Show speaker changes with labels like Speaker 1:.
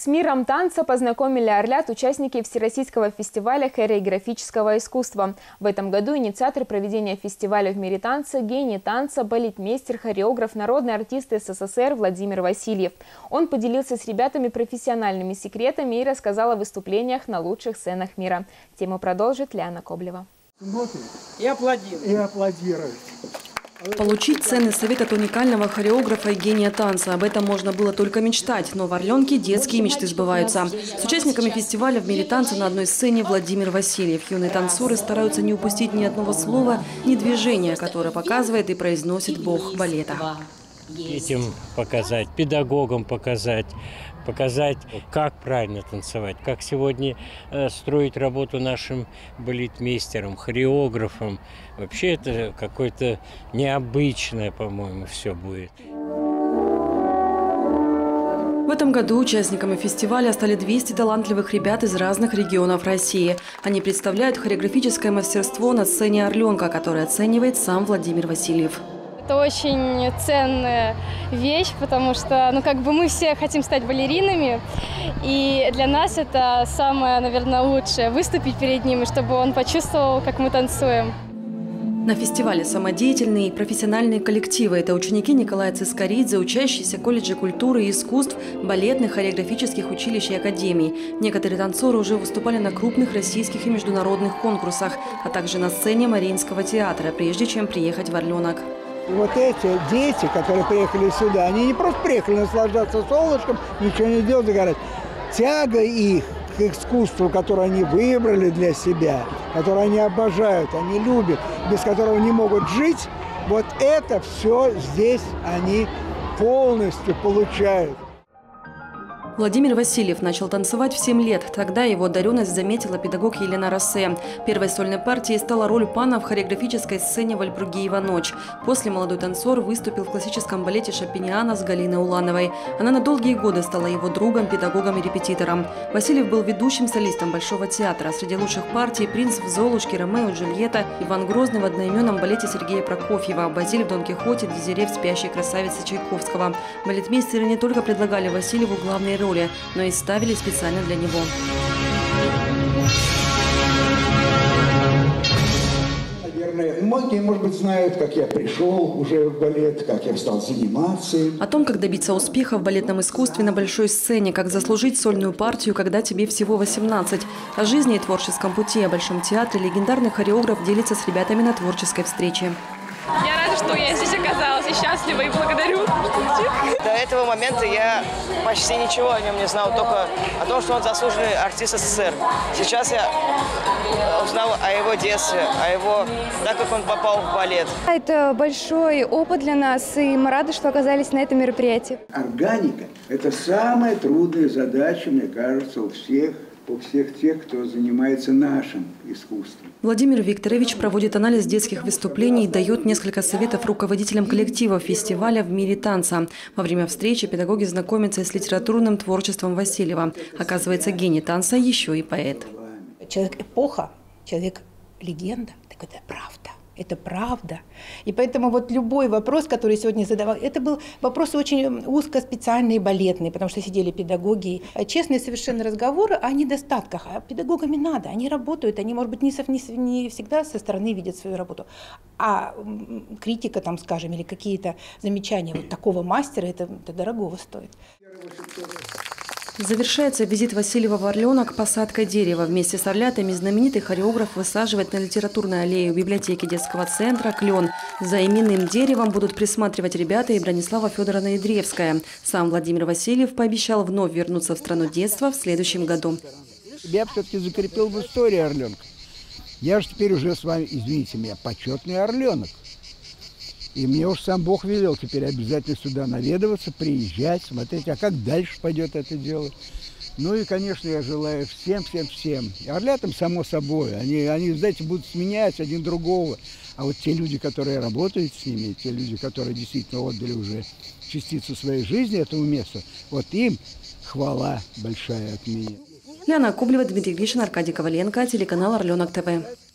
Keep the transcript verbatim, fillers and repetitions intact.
Speaker 1: С миром танца познакомили орлят участники Всероссийского фестиваля хореографического искусства. В этом году инициатор проведения фестиваля в мире танца, гений танца, балетмейстер, хореограф, народный артист СССР Владимир Васильев. Он поделился с ребятами профессиональными секретами и рассказал о выступлениях на лучших сценах мира. Тему продолжит Лиана Коблева.
Speaker 2: И аплодируют. И аплодируют.
Speaker 3: Получить ценный совет от уникального хореографа и гения танца. Об этом можно было только мечтать, но в Орленке детские мечты сбываются. С участниками фестиваля в мире танца на одной сцене Владимир Васильев. Юные танцоры стараются не упустить ни одного слова, ни движения, которое показывает и произносит бог балета.
Speaker 4: Детям показать, педагогам показать, показать, как правильно танцевать, как сегодня э, строить работу нашим балетмейстерам, хореографам. Вообще это какое-то необычное, по-моему, все будет.
Speaker 3: В этом году участниками фестиваля стали двести талантливых ребят из разных регионов России. Они представляют хореографическое мастерство на сцене «Орленка», которое оценивает сам Владимир Васильев.
Speaker 5: Это очень ценная вещь, потому что, ну, как бы мы все хотим стать балеринами, и для нас это самое, наверное, лучшее – выступить перед ним, и чтобы он почувствовал, как мы танцуем.
Speaker 3: На фестивале самодеятельные и профессиональные коллективы. Это ученики Николая Цискоридзе, учащиеся колледжа культуры и искусств, балетных, хореографических училищ и академий. Некоторые танцоры уже выступали на крупных российских и международных конкурсах, а также на сцене Мариинского театра, прежде чем приехать в Орленок.
Speaker 2: И вот эти дети, которые приехали сюда, они не просто приехали наслаждаться солнышком, ничего не делать, загорать. Тяга их к искусству, которое они выбрали для себя, которое они обожают, они любят, без которого не могут жить, вот это все здесь они полностью получают.
Speaker 3: Владимир Васильев начал танцевать в семь лет. Тогда его одаренность заметила педагог Елена Россе. Первой сольной партией стала роль пана в хореографической сцене «Вальпургиева ночь». После молодой танцор выступил в классическом балете Шопениана с Галиной Улановой. Она на долгие годы стала его другом, педагогом и репетитором. Васильев был ведущим солистом Большого театра. Среди лучших партий «Принц в Золушке», «Ромео и Джульетта», «Иван Грозный» в одноименном балете Сергея Прокофьева, «Базиль в Дон Кихоте», «Дезире в «Спящей красавице» Чайковского. Балетмейстеры не только предлагали Васильеву главные роли, роли, но и ставили специально для него.
Speaker 2: Наверное, многие, может быть, знают, как я пришел уже в балет, как я стал заниматься.
Speaker 3: О том, как добиться успеха в балетном искусстве на большой сцене, как заслужить сольную партию, когда тебе всего восемнадцать. О жизни и творческом пути, о Большом театре легендарный хореограф делится с ребятами на творческой встрече.
Speaker 6: Я рада, что я здесь оказалась, и счастлива, и благодарю.
Speaker 7: До этого момента я почти ничего о нем не знал, только о том, что он заслуженный артист СССР. Сейчас я узнал о его детстве, о его, так как он попал в балет.
Speaker 5: Это большой опыт для нас, и мы рады, что оказались на этом мероприятии.
Speaker 2: Органика – это самая трудная задача, мне кажется, у всех. у всех тех, кто занимается нашим искусством.
Speaker 3: Владимир Викторович проводит анализ детских выступлений и дает несколько советов руководителям коллектива фестиваля в мире танца. Во время встречи педагоги знакомятся с литературным творчеством Васильева. Оказывается, гений танца еще и поэт.
Speaker 8: Человек-эпоха, человек-легенда, так это правда. Это правда. И поэтому вот любой вопрос, который сегодня задавал, это был вопрос очень узкоспециальный и балетный, потому что сидели педагоги. Честные совершенно разговоры о недостатках. А педагогами надо, они работают, они, может быть, не, со, не, не всегда со стороны видят свою работу. А критика, там, скажем, или какие-то замечания вот такого мастера, это, это дорогого стоит.
Speaker 3: Завершается визит Васильева в Орленок посадкой дерева. Вместе с орлятами знаменитый хореограф высаживает на литературной аллее у библиотеки детского центра клен. За именным деревом будут присматривать ребята и Бронислава Федоровна Идревская. Сам Владимир Васильев пообещал вновь вернуться в страну детства в следующем году.
Speaker 2: Я все-таки закрепил в истории Орленка. Я же теперь уже с вами, извините меня, почетный орленок. И мне уж сам Бог велел теперь обязательно сюда наведываться, приезжать, смотреть, а как дальше пойдет это дело. Ну и, конечно, я желаю всем-всем-всем. Орлятам, само собой, они, они, знаете, будут сменять один другого. А вот те люди, которые работают с ними, те люди, которые действительно отдали уже частицу своей жизни этому месту, вот им хвала большая от меня.
Speaker 3: Лиана Коблева, Дмитрий Гришин, Аркадий Коваленко, телеканал Орленок ТВ.